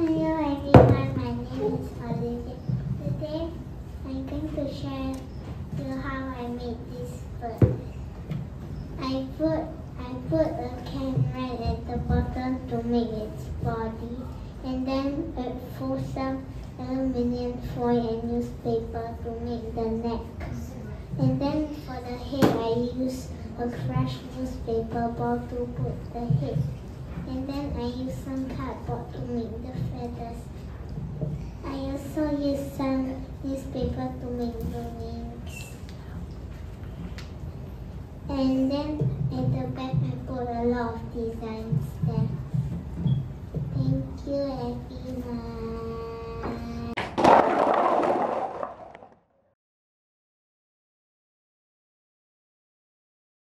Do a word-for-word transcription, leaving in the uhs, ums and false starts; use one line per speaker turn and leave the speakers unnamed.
Hello everyone, my name is Olivia. Today I'm going to share you how I made this bird. I put I put a can right at the bottom to make its body, and then I fold some aluminium foil and newspaper to make the neck. And then for the head I use a fresh newspaper ball to put the head. And then I use some cardboard to make the feathers. I also use some newspaper to make the wings. And then at the back I put a lot of designs there. Thank you everyone.